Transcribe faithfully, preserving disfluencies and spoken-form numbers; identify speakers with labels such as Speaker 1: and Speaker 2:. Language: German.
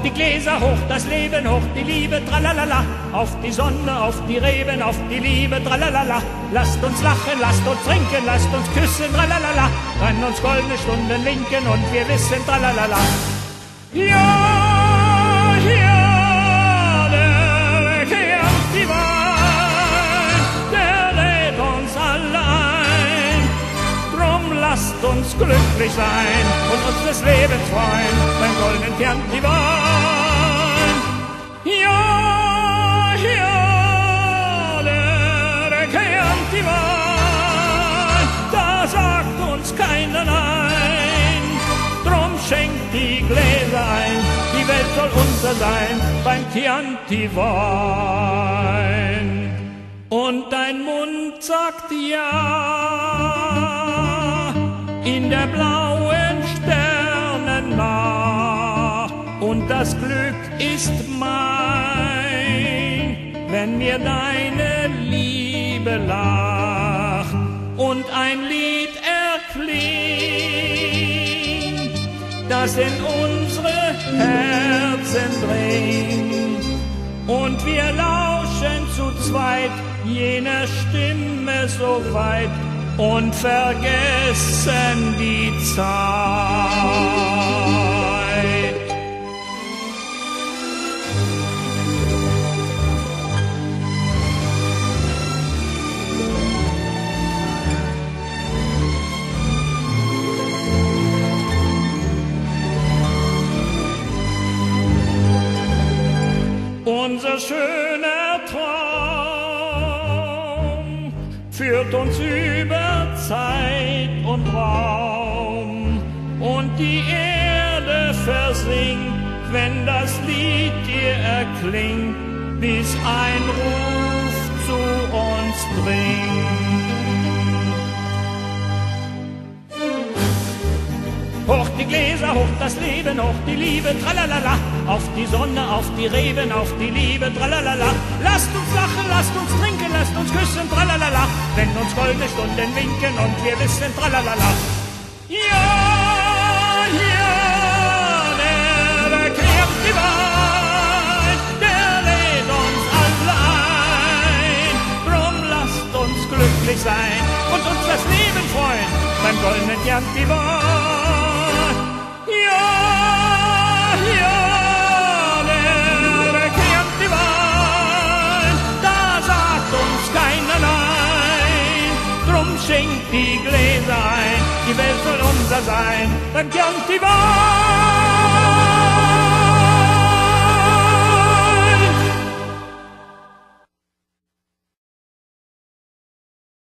Speaker 1: die Gläser, hoch das Leben, hoch die Liebe, tralalala. Auf die Sonne, auf die Reben, auf die Liebe, tralalala. Lasst uns lachen, lasst uns trinken, lasst uns küssen, tralalala. Können uns goldene Stunden winken und wir wissen, tralalala. Ja, ja, der kehrt die Wein, der lädt uns alle ein. Drum lasst uns glücklich sein und uns des Lebens freuen, beim goldenen Kern die Wein. Ja, ja, der kehrt die Wein, da sagt uns keiner nein. Drum schenkt die Gläser ein, die Welt soll unser sein, beim Chianti Wein. Und dein Mund sagt ja, in der blauen Sternennacht. Und das Glück ist mein, wenn mir deine Liebe lacht und ein Lied erklingt, das in unsere Herzen dringt. Und wir lauschen zu zweit jener Stimme so weit und vergessen die Zeit. Unser schöner Traum führt uns über Zeit und Raum, und die Erde versinkt, wenn das Lied dir erklingt, bis ein Ruf zu uns dringt. Hoch die Gläser, hoch das Leben, hoch die Liebe, tralalala. Auf die Sonne, auf die Reben, auf die Liebe, tralalala. Lasst uns lachen, lasst uns trinken, lasst uns küssen, tralalala. Wenn uns goldene Stunden winken und wir wissen, tralalala. Ja, ja, der kehrt die Wein, der lädt uns alle ein. Drum lasst uns glücklich sein und uns das Leben freuen, beim goldenen Chianti Wein. Schenkt die Gläser ein, die Welt soll unser sein, beim Chianti Wein.